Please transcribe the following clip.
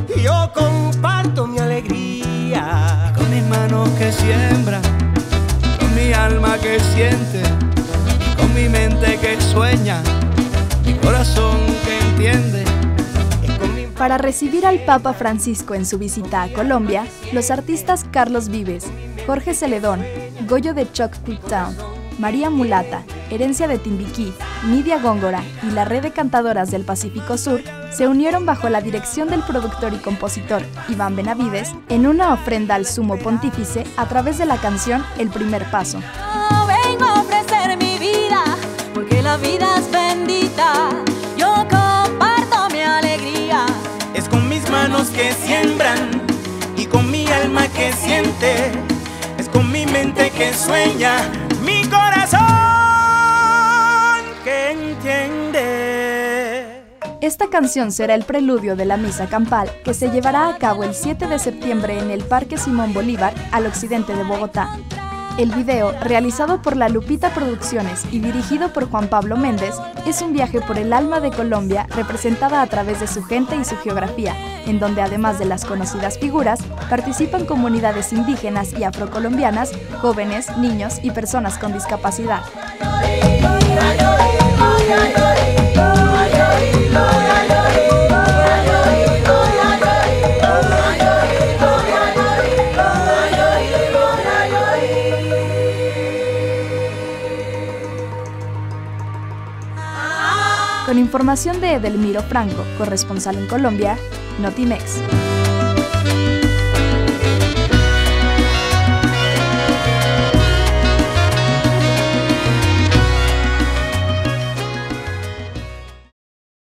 y yo comparto mi alegría. Con mis manos que siembran, con mi alma que siente, con mi mente que sueña, mi corazón que entiende. Para recibir al Papa Francisco en su visita a Colombia, los artistas Carlos Vives, Jorge Celedón, Goyo de Choctaw Town, María Mulata, Herencia de Timbiquí, Nidia Góngora y la Red de Cantadoras del Pacífico Sur se unieron bajo la dirección del productor y compositor Iván Benavides en una ofrenda al Sumo Pontífice a través de la canción El Primer Paso. Yo vengo a ofrecer mi vida, porque la vida es bendita. Yo comparto mi alegría. Es con mis manos que siembran y con mi alma que siente. Es con mi mente que sueña, mi corazón que entiende. Esta canción será el preludio de la misa campal que se llevará a cabo el 7 de septiembre en el Parque Simón Bolívar, al occidente de Bogotá. El video, realizado por La Lupita Producciones y dirigido por Juan Pablo Méndez, es un viaje por el alma de Colombia representada a través de su gente y su geografía, en donde además de las conocidas figuras, participan comunidades indígenas y afrocolombianas, jóvenes, niños y personas con discapacidad. Con información de Edelmiro Franco, corresponsal en Colombia, Notimex.